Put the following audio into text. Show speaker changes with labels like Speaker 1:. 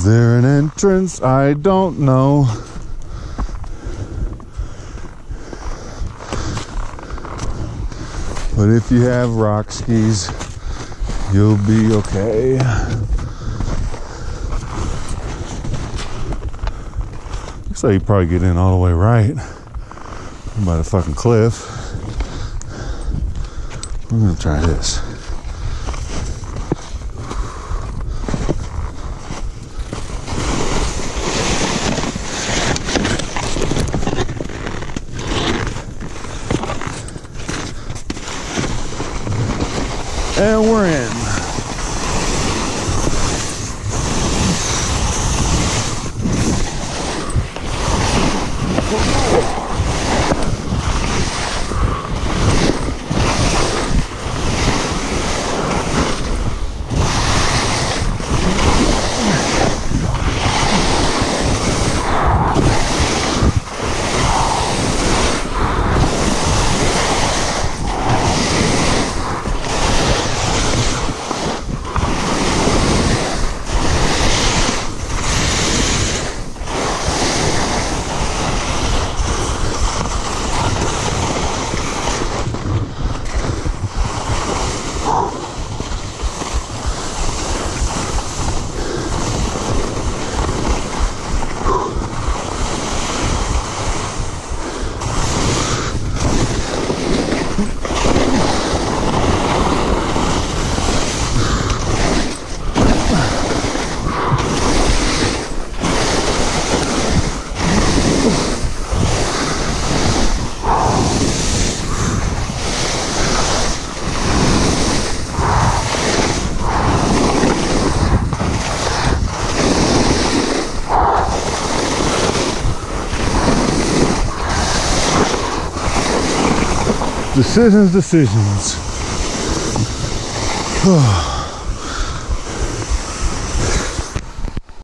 Speaker 1: Is there an entrance? I don't know. But if you have rock skis, you'll be okay. Looks like you probably get in all the way right by the fucking cliff. We're gonna try this. And we're in. Decisions.